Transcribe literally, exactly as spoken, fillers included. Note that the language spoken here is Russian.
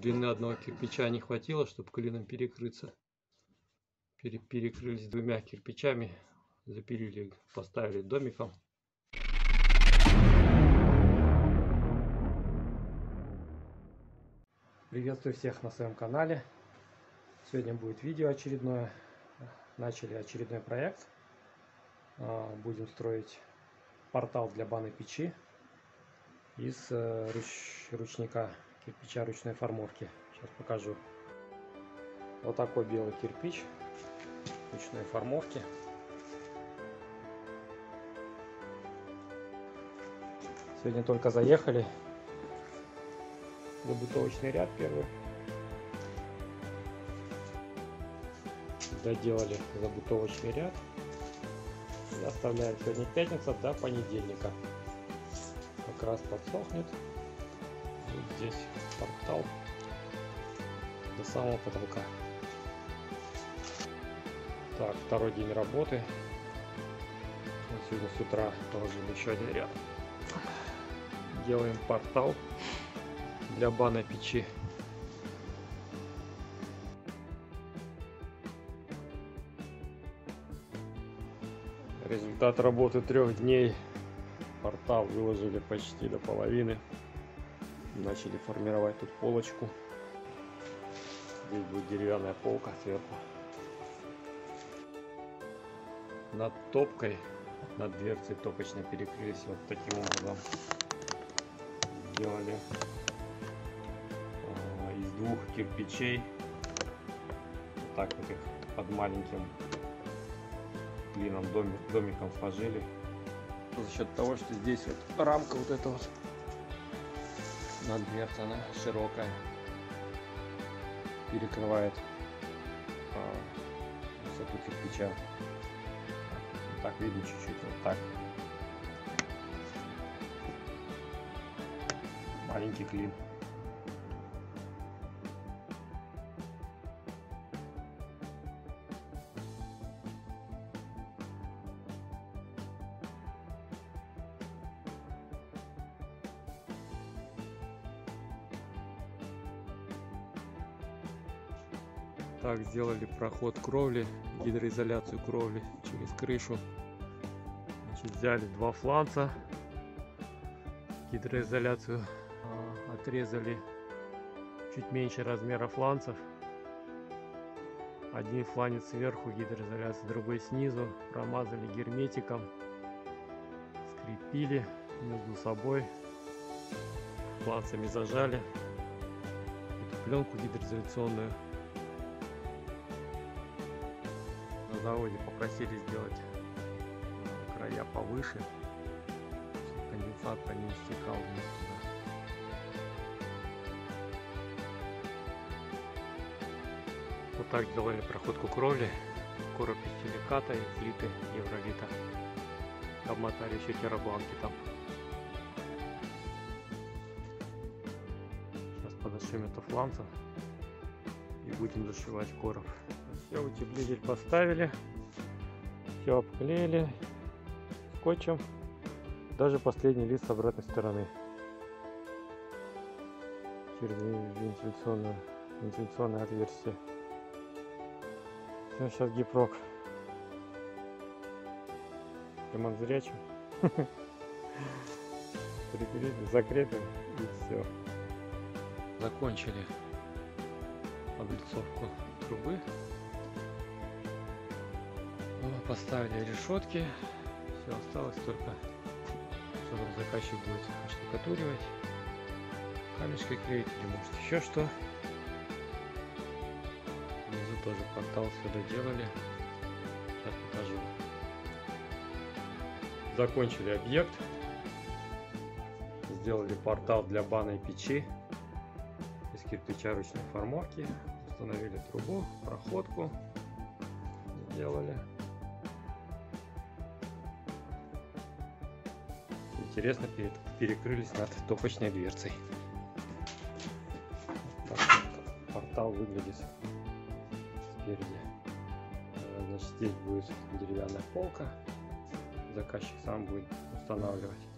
длины одного кирпича не хватило, чтобы клином перекрыться. Пере перекрылись двумя кирпичами, запилили, поставили домиком. Приветствую всех на своем канале. Сегодня будет видео очередное. Начали очередной проект. Будем строить портал для банной печи из руч... ручника, кирпича ручной формовки. Сейчас покажу. Вот такой белый кирпич ручной формовки. Сегодня только заехали. Забутовочный ряд первый. Доделали забутовочный ряд. И оставляем сегодня пятница до понедельника. Как раз подсохнет. Вот здесь портал до самого потолка. Так, второй день работы. Вот сегодня с утра положили еще один ряд. Делаем портал для банной печи. Результат работы трех дней. Портал выложили почти до половины. Начали формировать тут полочку. Здесь будет деревянная полка сверху. Над топкой, над дверцей топочной перекрылись вот таким образом. Сделали э, из двух кирпичей. Вот так вот их под маленьким клином домик, домиком сложили. За счет того, что здесь вот рамка вот эта вот на дверце, она широкая, перекрывает э, высоту кирпича. Так видно чуть-чуть, вот так. Маленький клин. Так, сделали проход кровли, гидроизоляцию кровли через крышу. Значит, взяли два фланца, гидроизоляцию э, отрезали чуть меньше размера фланцев. Один фланец сверху гидроизоляции, другой снизу. Промазали герметиком, скрепили между собой, фланцами зажали эту пленку гидроизоляционную. На заводе попросили сделать края повыше, чтобы конденсатор не стекал вниз туда. Вот так делали проходку кровли. Короб из силиката и плиты евролита. Обмотали еще террабланки там. Сейчас подошьем это фланцем и будем зашивать короб. Все, утеплитель поставили, все обклеили скотчем, даже последний лист с обратной стороны через вентиляционное, вентиляционное отверстие. Все, сейчас гипрок ремонт зрячим. Прикрепим, закрепим и все. Закончили облицовку трубы. Поставили решетки. Все, осталось только, что там заказчик будет оштукатуривать, камешкой клеить или может еще что. Внизу тоже портал все доделали. Сейчас покажу. Закончили объект. Сделали портал для банной печи из кирпича ручной формовки. Установили трубу, проходку сделали. Интересно, перекрылись над топочной дверцей. Так, портал выглядит спереди. Значит, здесь будет деревянная полка. Заказчик сам будет устанавливать.